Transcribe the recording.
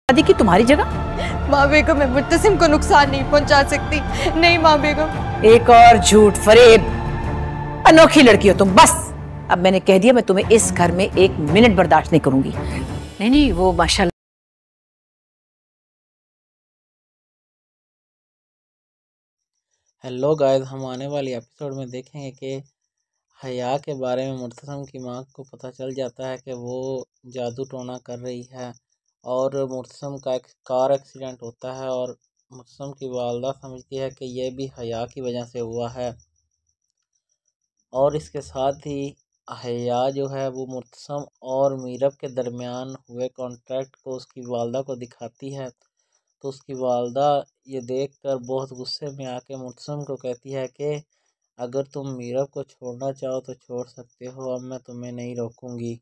शादी की तुम्हारी जगह। माँ बेगम, मैं मुर्तसिम को नुकसान नहीं पहुंचा सकती। नहीं माँ बेगम। एक और झूठ फरेब, अनोखी लड़की हो तुम बस। अब मैंने कह दिया, मैं तुम्हें इस घर में 1 मिनट बर्दाश्त नहीं करूंगी। नहीं नहीं, वो माशाल्लाह। हेलो गाइस, हम आने वाली एपिसोड में देखेंगे कि हया के बारे में मुर्तसम की माँ को पता चल जाता है कि वो जादू टोना कर रही है, और मुर्तसम का एक कार एक्सीडेंट होता है और मुर्तसम की वालदा समझती है कि ये भी हया की वजह से हुआ है। और इसके साथ ही हया जो है वो मुर्तसम और मीरब के दरमियान हुए कॉन्ट्रैक्ट को उसकी वालदा को दिखाती है। तो उसकी वालदा ये देखकर बहुत गुस्से में आके मुर्तसम को कहती है कि अगर तुम मीरब को छोड़ना चाहो तो छोड़ सकते हो, अब मैं तुम्हें नहीं रोकूंगी।